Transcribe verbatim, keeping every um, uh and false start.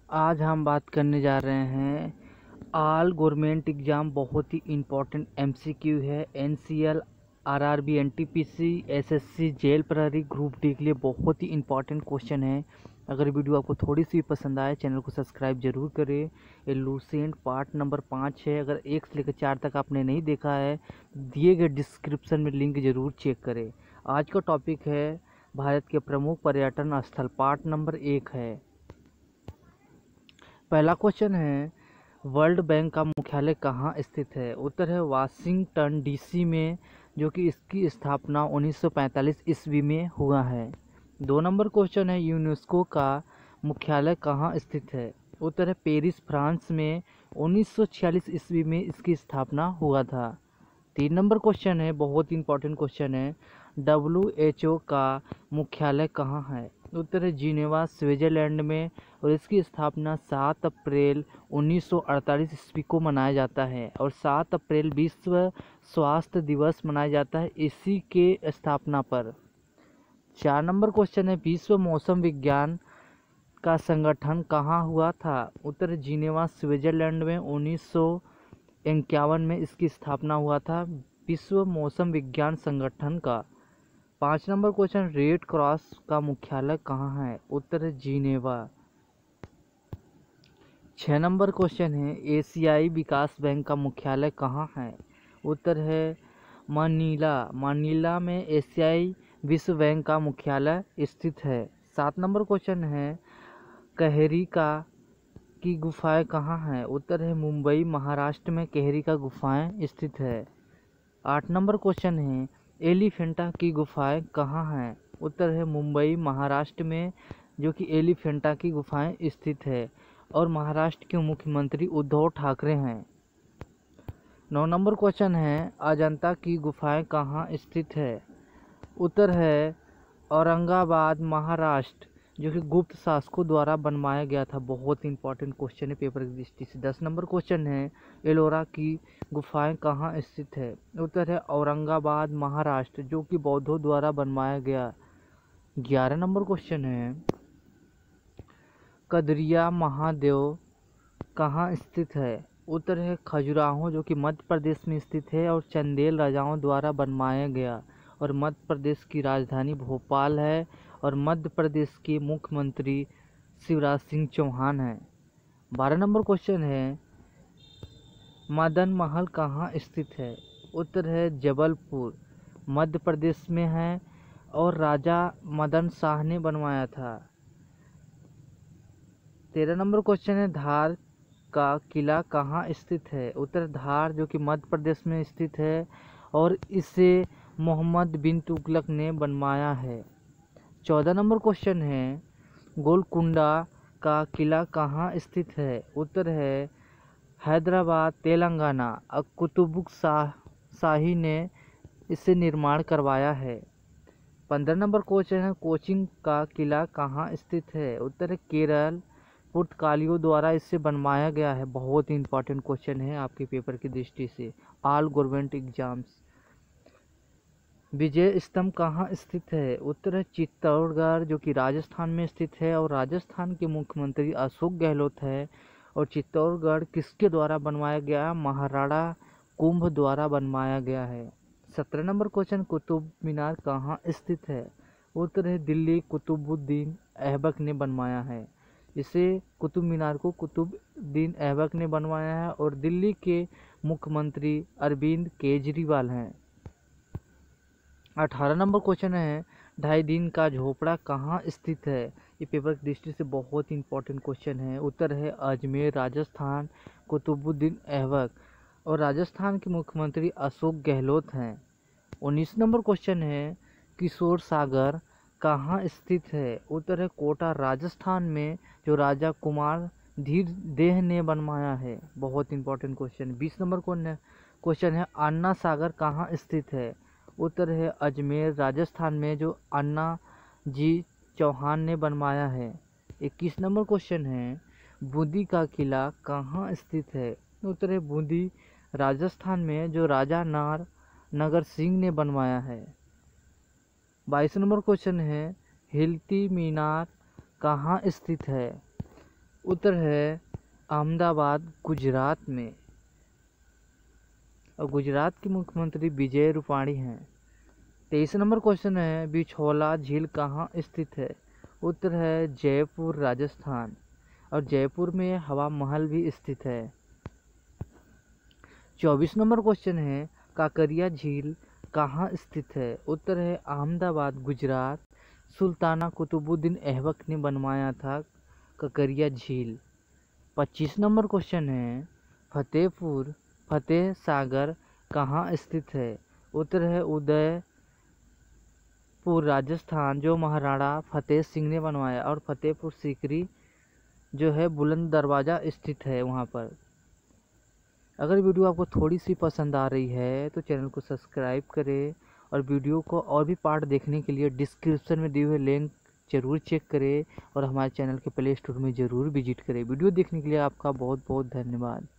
आज हम बात करने जा रहे हैं ऑल गवर्नमेंट एग्ज़ाम बहुत ही इम्पोर्टेंट एमसीक्यू है। NCL, RRB, NTPC, SSC, jail प्रहरी, ग्रुप डी के लिए बहुत ही इम्पोर्टेंट क्वेश्चन है। अगर वीडियो आपको थोड़ी सी पसंद आए चैनल को सब्सक्राइब जरूर करें। ये लूसेंट पार्ट नंबर पाँच है। अगर एक से लेकर चार तक आपने नहीं देखा है दिए गए डिस्क्रिप्शन में लिंक ज़रूर चेक करें। आज का टॉपिक है भारत के प्रमुख पर्यटन स्थल, पार्ट नंबर एक है। पहला क्वेश्चन है वर्ल्ड बैंक का मुख्यालय कहाँ स्थित है? उत्तर है वाशिंगटन डीसी में, जो कि इसकी स्थापना उन्नीस सौ पैंतालीस ईस्वी में हुआ है। दो नंबर क्वेश्चन है यूनेस्को का मुख्यालय कहाँ स्थित है? उत्तर है पेरिस, फ्रांस में उन्नीस सौ छियालीस ईस्वी में इसकी स्थापना हुआ था। तीन नंबर क्वेश्चन है बहुत इंपॉर्टेंट क्वेश्चन है डब्ल्यू एच ओ का मुख्यालय कहाँ है? उत्तर है जिनेवा, स्विट्जरलैंड में, और इसकी स्थापना सात अप्रैल उन्नीस सौ अड़तालीस ईस्वी को मनाया जाता है और सात अप्रैल विश्व स्वास्थ्य दिवस मनाया जाता है इसी के स्थापना पर। चार नंबर क्वेश्चन है विश्व मौसम विज्ञान का संगठन कहाँ हुआ था? उत्तर जिनेवा, स्विट्जरलैंड में उन्नीस सौ इक्यावन में इसकी स्थापना हुआ था विश्व मौसम विज्ञान संगठन का। पाँच नंबर क्वेश्चन रेड क्रॉस का मुख्यालय कहाँ है? उत्तर है जिनेवा। छः नंबर क्वेश्चन है एशियाई विकास बैंक का मुख्यालय कहाँ है? उत्तर है मनीला। मनीला में एशियाई विश्व बैंक का मुख्यालय स्थित है। सात नंबर क्वेश्चन है कहेरी का की गुफाएं कहाँ हैं? उत्तर है मुंबई, महाराष्ट्र में कहेरी का गुफाएं स्थित है। आठ नंबर क्वेश्चन है एलिफेंटा की गुफाएं कहाँ हैं? उत्तर है मुंबई, महाराष्ट्र में, जो कि एलिफेंटा की गुफाएं स्थित है और महाराष्ट्र के मुख्यमंत्री उद्धव ठाकरे हैं। नौ नंबर क्वेश्चन है अजंता की गुफाएं कहाँ स्थित है? उत्तर है औरंगाबाद, महाराष्ट्र, जो कि गुप्त शासकों द्वारा बनवाया गया था। बहुत इंपॉर्टेंट क्वेश्चन है पेपर की दृष्टि से। दस नंबर क्वेश्चन है एलोरा की गुफाएं कहाँ स्थित है? उत्तर है औरंगाबाद, महाराष्ट्र, जो कि बौद्धों द्वारा बनवाया गया। ग्यारह नंबर क्वेश्चन है कदरिया महादेव कहाँ स्थित है? उत्तर है खजुराहो, जो कि मध्य प्रदेश में स्थित है और चंदेल राजाओं द्वारा बनवाया गया, और मध्य प्रदेश की राजधानी भोपाल है और मध्य प्रदेश के मुख्यमंत्री शिवराज सिंह चौहान हैं। बारह नंबर क्वेश्चन है मदन महल कहाँ स्थित है? उत्तर है जबलपुर, मध्य प्रदेश में है और राजा मदन शाह ने बनवाया था। तेरह नंबर क्वेश्चन है धार का किला कहाँ स्थित है? उत्तर धार, जो कि मध्य प्रदेश में स्थित है और इसे मोहम्मद बिन तुगलक ने बनवाया है। चौदह नंबर क्वेश्चन है गोलकुंडा का किला कहाँ स्थित है? उत्तर है हैदराबाद, तेलंगाना। कुतुबुक शाह शाही ने इसे निर्माण करवाया है। पंद्रह नंबर क्वेश्चन है कोचिन का किला कहाँ स्थित है? उत्तर है केरल, पुर्तगालियों द्वारा इसे बनवाया गया है। बहुत ही इंपॉर्टेंट क्वेश्चन है आपके पेपर की दृष्टि से, ऑल गवर्नमेंट एग्जाम्स। विजय स्तंभ कहाँ स्थित है? उत्तर है चित्तौड़गढ़, जो कि राजस्थान में स्थित है और राजस्थान के मुख्यमंत्री अशोक गहलोत है। और चित्तौड़गढ़ किसके द्वारा बनवाया गया? महाराणा कुंभ द्वारा बनवाया गया है। सत्रह नंबर क्वेश्चन कुतुब मीनार कहाँ स्थित है? उत्तर है दिल्ली, कुतुबुद्दीन ऐबक ने बनवाया है। इसे कुतुब मीनार को कुतुबुद्दीन ऐबक ने बनवाया है और दिल्ली के मुख्यमंत्री अरविंद केजरीवाल हैं। अठारह नंबर क्वेश्चन है ढाई दिन का झोपड़ा कहाँ स्थित है? ये पेपर की दृष्टि से बहुत इंपॉर्टेंट क्वेश्चन है। उत्तर है अजमेर, राजस्थान, कुतुबुद्दीन ऐबक, और राजस्थान के मुख्यमंत्री अशोक गहलोत हैं। उन्नीस नंबर क्वेश्चन है किशोर सागर कहाँ स्थित है? उत्तर है कोटा, राजस्थान में, जो राजा कुमार धीर देह ने बनवाया है। बहुत इंपॉर्टेंट क्वेश्चन। बीस नंबर क्वेश्चन है अन्ना सागर कहाँ स्थित है? उत्तर है अजमेर, राजस्थान में, जो अन्ना जी चौहान ने बनवाया है। इक्कीस नंबर क्वेश्चन है बूंदी का किला कहाँ स्थित है? उत्तर है बूंदी, राजस्थान में, जो राजा नार नगर सिंह ने बनवाया है। बाईस नंबर क्वेश्चन है हिलती मीनार कहाँ स्थित है? उत्तर है अहमदाबाद गुजरात में, और गुजरात के मुख्यमंत्री विजय रूपाणी हैं। तेईस नंबर क्वेश्चन है बिछोला झील कहाँ स्थित है? उत्तर है जयपुर राजस्थान, और जयपुर में हवा महल भी स्थित है। चौबीस नंबर क्वेश्चन है काकरिया झील कहाँ स्थित है? उत्तर है अहमदाबाद गुजरात। सुल्ताना कुतुबुद्दीन ऐबक ने बनवाया था काकरिया झील। पच्चीस नंबर क्वेश्चन है फतेहपुर फतेह सागर कहाँ स्थित है? उत्तर है उदयपुर राजस्थान, जो महाराणा फतेह सिंह ने बनवाया, और फतेहपुर सीकरी जो है बुलंद दरवाज़ा स्थित है वहाँ पर। अगर वीडियो आपको थोड़ी सी पसंद आ रही है तो चैनल को सब्सक्राइब करें, और वीडियो को और भी पार्ट देखने के लिए डिस्क्रिप्शन में दिए हुए लिंक ज़रूर चेक करें, और हमारे चैनल के प्ले स्टोर में ज़रूर विजिट करें। वीडियो देखने के लिए आपका बहुत बहुत धन्यवाद।